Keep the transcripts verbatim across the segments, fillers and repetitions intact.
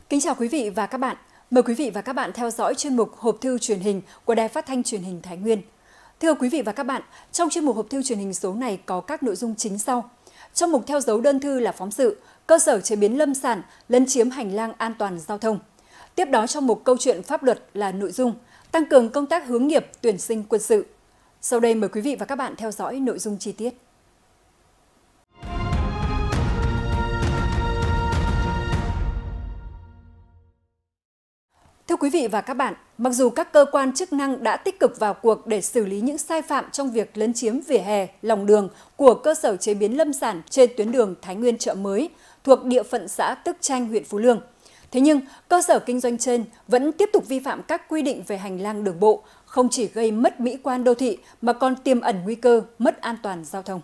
Kính chào quý vị và các bạn. Mời quý vị và các bạn theo dõi chuyên mục Hộp thư truyền hình của Đài Phát thanh Truyền hình Thái Nguyên. Thưa quý vị và các bạn, trong chuyên mục Hộp thư truyền hình số này có các nội dung chính sau. Trong mục theo dấu đơn thư là phóng sự, cơ sở chế biến lâm sản lấn chiếm hành lang an toàn giao thông. Tiếp đó trong mục câu chuyện pháp luật là nội dung tăng cường công tác hướng nghiệp tuyển sinh quân sự. Sau đây mời quý vị và các bạn theo dõi nội dung chi tiết. Thưa quý vị và các bạn, mặc dù các cơ quan chức năng đã tích cực vào cuộc để xử lý những sai phạm trong việc lấn chiếm vỉa hè, lòng đường của cơ sở chế biến lâm sản trên tuyến đường Thái Nguyên Chợ Mới thuộc địa phận xã Tức Chanh, huyện Phú Lương. Thế nhưng, cơ sở kinh doanh trên vẫn tiếp tục vi phạm các quy định về hành lang đường bộ, không chỉ gây mất mỹ quan đô thị mà còn tiềm ẩn nguy cơ mất an toàn giao thông.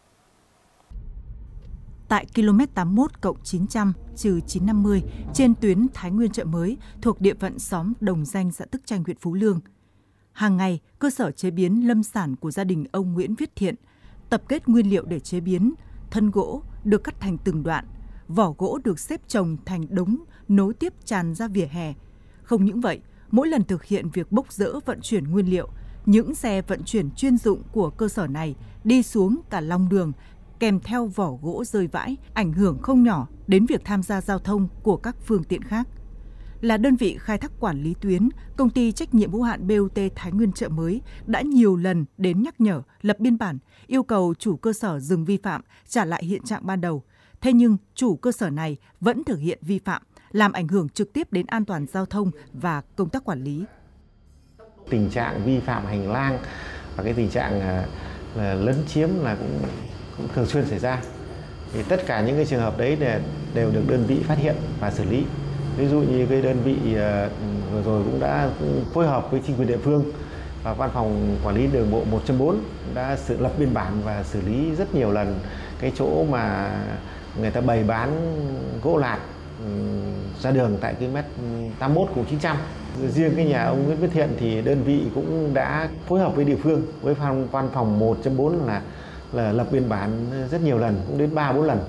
Tại km tám mươi mốt cộng chín trăm trừ chín trăm năm mươi trên tuyến Thái Nguyên Chợ Mới thuộc địa phận xóm Đồng Danh, xã Tức Chanh, huyện Phú Lương. Hàng ngày, cơ sở chế biến lâm sản của gia đình ông Nguyễn Viết Thiện tập kết nguyên liệu để chế biến, thân gỗ được cắt thành từng đoạn, vỏ gỗ được xếp chồng thành đống nối tiếp tràn ra vỉa hè. Không những vậy, mỗi lần thực hiện việc bốc dỡ vận chuyển nguyên liệu, những xe vận chuyển chuyên dụng của cơ sở này đi xuống cả lòng đường kèm theo vỏ gỗ rơi vãi, ảnh hưởng không nhỏ đến việc tham gia giao thông của các phương tiện khác. Là đơn vị khai thác quản lý tuyến, công ty trách nhiệm hữu hạn bê o tê Thái Nguyên Chợ Mới đã nhiều lần đến nhắc nhở, lập biên bản, yêu cầu chủ cơ sở dừng vi phạm, trả lại hiện trạng ban đầu. Thế nhưng chủ cơ sở này vẫn thực hiện vi phạm, làm ảnh hưởng trực tiếp đến an toàn giao thông và công tác quản lý. Tình trạng vi phạm hành lang và cái tình trạng là lấn chiếm là cũng cũng thường xuyên xảy ra. Thì tất cả những cái trường hợp đấy đều được đơn vị phát hiện và xử lý. Ví dụ như cái đơn vị vừa rồi cũng đã phối hợp với chính quyền địa phương và văn phòng quản lý đường bộ một chấm bốn đã sự lập biên bản và xử lý rất nhiều lần cái chỗ mà người ta bày bán gỗ lạt ra đường tại km tám mươi mốt cộng chín trăm. Riêng cái nhà ông Nguyễn Viết Thiện thì đơn vị cũng đã phối hợp với địa phương, với văn phòng một chấm bốn là là lập biên bản rất nhiều lần, cũng đến ba bốn lần.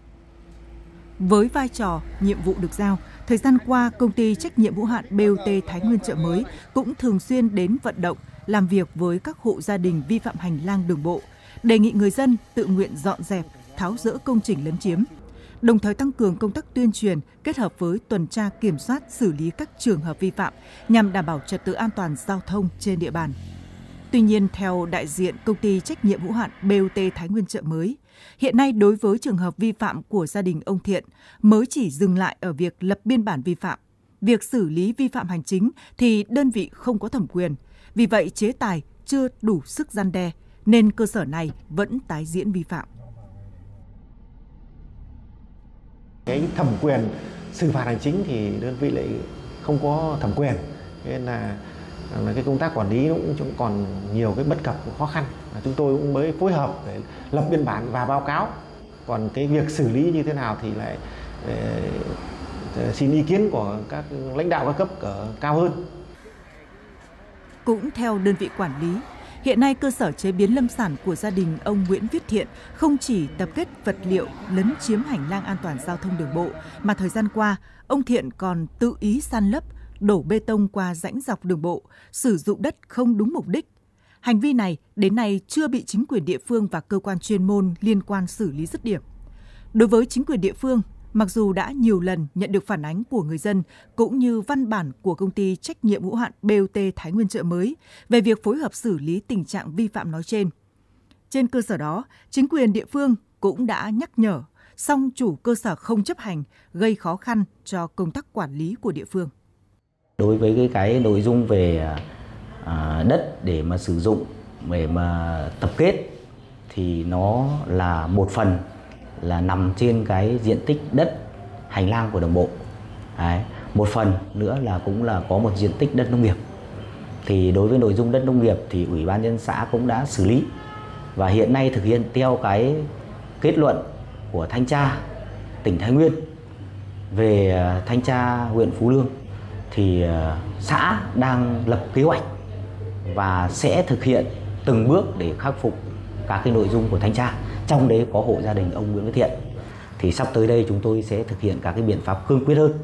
Với vai trò, nhiệm vụ được giao, thời gian qua, công ty trách nhiệm hữu hạn bê o tê Thái Nguyên Chợ Mới cũng thường xuyên đến vận động, làm việc với các hộ gia đình vi phạm hành lang đường bộ, đề nghị người dân tự nguyện dọn dẹp, tháo dỡ công trình lấn chiếm, đồng thời tăng cường công tác tuyên truyền kết hợp với tuần tra kiểm soát xử lý các trường hợp vi phạm nhằm đảm bảo trật tự an toàn giao thông trên địa bàn. Tuy nhiên, theo đại diện công ty trách nhiệm hữu hạn bê o tê Thái Nguyên Chợ Mới, hiện nay đối với trường hợp vi phạm của gia đình ông Thiện mới chỉ dừng lại ở việc lập biên bản vi phạm. Việc xử lý vi phạm hành chính thì đơn vị không có thẩm quyền. Vì vậy, chế tài chưa đủ sức răn đe, nên cơ sở này vẫn tái diễn vi phạm. Cái thẩm quyền xử phạt hành chính thì đơn vị lại không có thẩm quyền. Nên là là cái công tác quản lý cũng còn nhiều cái bất cập, khó khăn. Chúng tôi cũng mới phối hợp để lập biên bản và báo cáo. Còn cái việc xử lý như thế nào thì lại để, để xin ý kiến của các lãnh đạo các cấp ở cao hơn. Cũng theo đơn vị quản lý, hiện nay cơ sở chế biến lâm sản của gia đình ông Nguyễn Viết Thiện không chỉ tập kết vật liệu lấn chiếm hành lang an toàn giao thông đường bộ, mà thời gian qua, ông Thiện còn tự ý san lấp, đổ bê tông qua rãnh dọc đường bộ, sử dụng đất không đúng mục đích. Hành vi này đến nay chưa bị chính quyền địa phương và cơ quan chuyên môn liên quan xử lý dứt điểm. Đối với chính quyền địa phương, mặc dù đã nhiều lần nhận được phản ánh của người dân cũng như văn bản của công ty trách nhiệm hữu hạn bê o tê Thái Nguyên Chợ Mới về việc phối hợp xử lý tình trạng vi phạm nói trên. Trên cơ sở đó, chính quyền địa phương cũng đã nhắc nhở, song chủ cơ sở không chấp hành, gây khó khăn cho công tác quản lý của địa phương. Đối với cái, cái nội dung về à, đất để mà sử dụng, để mà tập kết thì nó là một phần là nằm trên cái diện tích đất hành lang của đường bộ. Đấy. Một phần nữa là cũng là có một diện tích đất nông nghiệp. Thì đối với nội dung đất nông nghiệp thì Ủy ban nhân dân xã cũng đã xử lý và hiện nay thực hiện theo cái kết luận của thanh tra tỉnh Thái Nguyên về thanh tra huyện Phú Lương. Thì xã đang lập kế hoạch và sẽ thực hiện từng bước để khắc phục các cái nội dung của thanh tra. Trong đấy có hộ gia đình ông Nguyễn Viết Thiện. Thì sắp tới đây chúng tôi sẽ thực hiện các cái biện pháp cương quyết hơn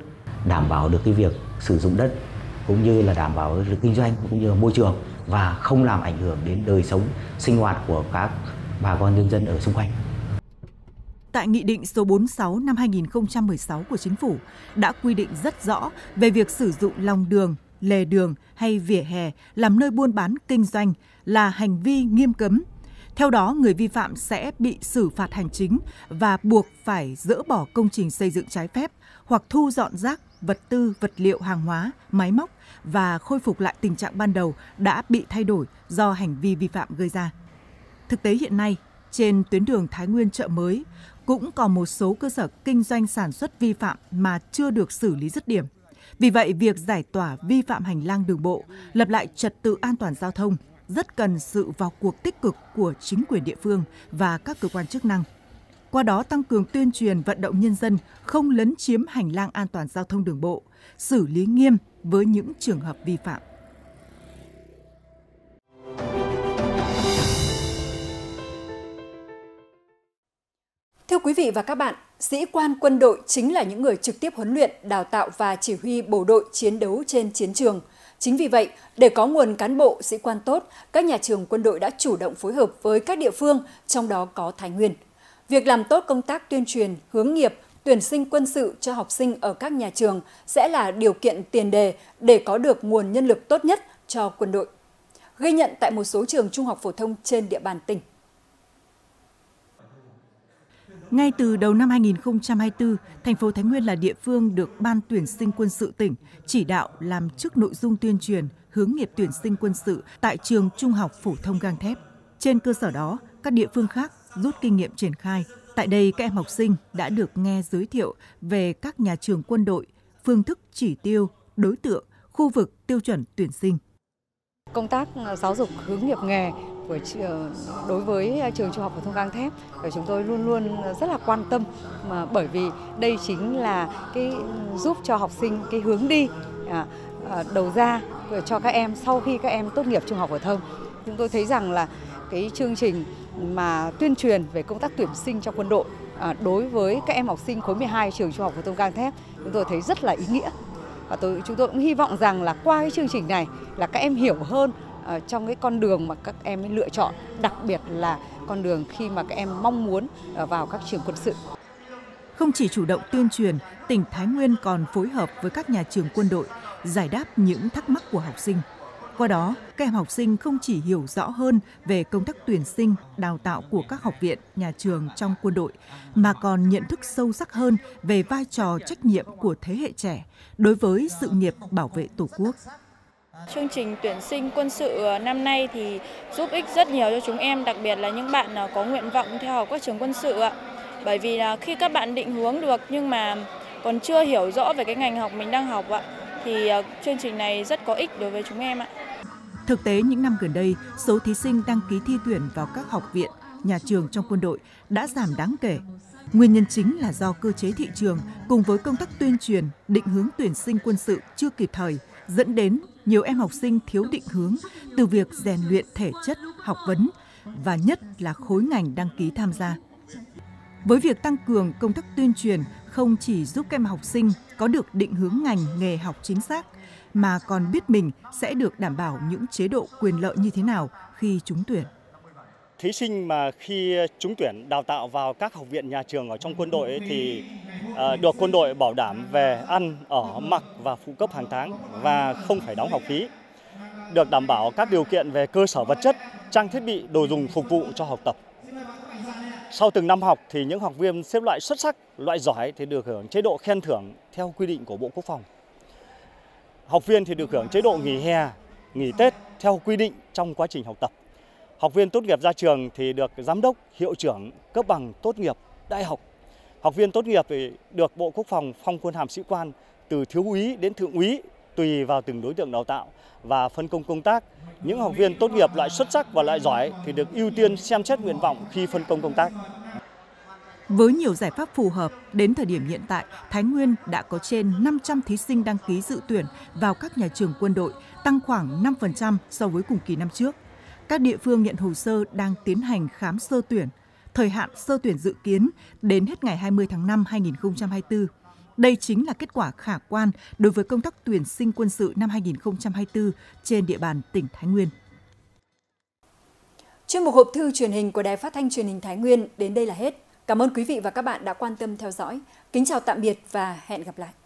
đảm bảo được cái việc sử dụng đất cũng như là đảm bảo được kinh doanh cũng như là môi trường và không làm ảnh hưởng đến đời sống sinh hoạt của các bà con nhân dân ở xung quanh. Tại Nghị định số bốn mươi sáu năm hai nghìn không trăm mười sáu của Chính phủ đã quy định rất rõ về việc sử dụng lòng đường, lề đường hay vỉa hè làm nơi buôn bán kinh doanh là hành vi nghiêm cấm. Theo đó, người vi phạm sẽ bị xử phạt hành chính và buộc phải dỡ bỏ công trình xây dựng trái phép hoặc thu dọn rác, vật tư, vật liệu, hàng hóa, máy móc và khôi phục lại tình trạng ban đầu đã bị thay đổi do hành vi vi phạm gây ra. Thực tế hiện nay, trên tuyến đường Thái Nguyên Chợ Mới cũng còn một số cơ sở kinh doanh sản xuất vi phạm mà chưa được xử lý dứt điểm. Vì vậy, việc giải tỏa vi phạm hành lang đường bộ, lập lại trật tự an toàn giao thông rất cần sự vào cuộc tích cực của chính quyền địa phương và các cơ quan chức năng. Qua đó tăng cường tuyên truyền vận động nhân dân không lấn chiếm hành lang an toàn giao thông đường bộ, xử lý nghiêm với những trường hợp vi phạm. Thưa quý vị và các bạn, sĩ quan quân đội chính là những người trực tiếp huấn luyện, đào tạo và chỉ huy bộ đội chiến đấu trên chiến trường. Chính vì vậy, để có nguồn cán bộ sĩ quan tốt, các nhà trường quân đội đã chủ động phối hợp với các địa phương, trong đó có Thái Nguyên. Việc làm tốt công tác tuyên truyền, hướng nghiệp, tuyển sinh quân sự cho học sinh ở các nhà trường sẽ là điều kiện tiền đề để có được nguồn nhân lực tốt nhất cho quân đội. Ghi nhận tại một số trường trung học phổ thông trên địa bàn tỉnh. Ngay từ đầu năm hai nghìn không trăm hai mươi tư, thành phố Thái Nguyên là địa phương được Ban tuyển sinh quân sự tỉnh chỉ đạo làm trước nội dung tuyên truyền hướng nghiệp tuyển sinh quân sự tại trường Trung học phổ thông Gang Thép. Trên cơ sở đó, các địa phương khác rút kinh nghiệm triển khai. Tại đây, các em học sinh đã được nghe giới thiệu về các nhà trường quân đội, phương thức chỉ tiêu, đối tượng, khu vực tiêu chuẩn tuyển sinh. Công tác giáo dục hướng nghiệp nghề của đối với trường Trung học phổ thông Gang Thép chúng tôi luôn luôn rất là quan tâm, mà bởi vì đây chính là cái giúp cho học sinh cái hướng đi à, à, đầu ra cho các em sau khi các em tốt nghiệp trung học phổ thông. Chúng tôi thấy rằng là cái chương trình mà tuyên truyền về công tác tuyển sinh cho quân đội à, đối với các em học sinh khối mười hai trường Trung học phổ thông Gang Thép chúng tôi thấy rất là ý nghĩa. Và tôi, chúng tôi cũng hy vọng rằng là qua cái chương trình này là các em hiểu hơn uh, trong cái con đường mà các em lựa chọn, đặc biệt là con đường khi mà các em mong muốn uh, vào các trường quân sự. Không chỉ chủ động tuyên truyền, tỉnh Thái Nguyên còn phối hợp với các nhà trường quân đội giải đáp những thắc mắc của học sinh. Qua đó, các em học sinh không chỉ hiểu rõ hơn về công tác tuyển sinh, đào tạo của các học viện, nhà trường trong quân đội, mà còn nhận thức sâu sắc hơn về vai trò trách nhiệm của thế hệ trẻ đối với sự nghiệp bảo vệ Tổ quốc. Chương trình tuyển sinh quân sự năm nay thì giúp ích rất nhiều cho chúng em, đặc biệt là những bạn có nguyện vọng theo học các trường quân sự ạ. Bởi vì là khi các bạn định hướng được nhưng mà còn chưa hiểu rõ về cái ngành học mình đang học ạ, thì chương trình này rất có ích đối với chúng em ạ. Thực tế, những năm gần đây, số thí sinh đăng ký thi tuyển vào các học viện, nhà trường trong quân đội đã giảm đáng kể. Nguyên nhân chính là do cơ chế thị trường cùng với công tác tuyên truyền, định hướng tuyển sinh quân sự chưa kịp thời, dẫn đến nhiều em học sinh thiếu định hướng từ việc rèn luyện thể chất, học vấn và nhất là khối ngành đăng ký tham gia. Với việc tăng cường công tác tuyên truyền không chỉ giúp các em học sinh có được định hướng ngành nghề học chính xác, mà còn biết mình sẽ được đảm bảo những chế độ quyền lợi như thế nào khi trúng tuyển. Thí sinh mà khi trúng tuyển đào tạo vào các học viện, nhà trường ở trong quân đội ấy, thì được quân đội bảo đảm về ăn, ở, mặc và phụ cấp hàng tháng và không phải đóng học phí. Được đảm bảo các điều kiện về cơ sở vật chất, trang thiết bị, đồ dùng phục vụ cho học tập. Sau từng năm học thì những học viên xếp loại xuất sắc, loại giỏi thì được hưởng chế độ khen thưởng theo quy định của Bộ Quốc phòng. Học viên thì được hưởng chế độ nghỉ hè, nghỉ Tết theo quy định trong quá trình học tập. Học viên tốt nghiệp ra trường thì được giám đốc, hiệu trưởng cấp bằng tốt nghiệp đại học. Học viên tốt nghiệp thì được Bộ Quốc phòng phong quân hàm sĩ quan từ thiếu úy đến thượng úy tùy vào từng đối tượng đào tạo và phân công công tác. Những học viên tốt nghiệp loại xuất sắc và loại giỏi thì được ưu tiên xem xét nguyện vọng khi phân công công tác. Với nhiều giải pháp phù hợp, đến thời điểm hiện tại, Thái Nguyên đã có trên năm trăm thí sinh đăng ký dự tuyển vào các nhà trường quân đội, tăng khoảng năm phần trăm so với cùng kỳ năm trước. Các địa phương nhận hồ sơ đang tiến hành khám sơ tuyển. Thời hạn sơ tuyển dự kiến đến hết ngày hai mươi tháng năm năm hai nghìn không trăm hai mươi tư. Đây chính là kết quả khả quan đối với công tác tuyển sinh quân sự năm hai nghìn không trăm hai mươi tư trên địa bàn tỉnh Thái Nguyên. Chuyên mục hộp thư truyền hình của Đài Phát thanh Truyền hình Thái Nguyên đến đây là hết. Cảm ơn quý vị và các bạn đã quan tâm theo dõi. Kính chào tạm biệt và hẹn gặp lại.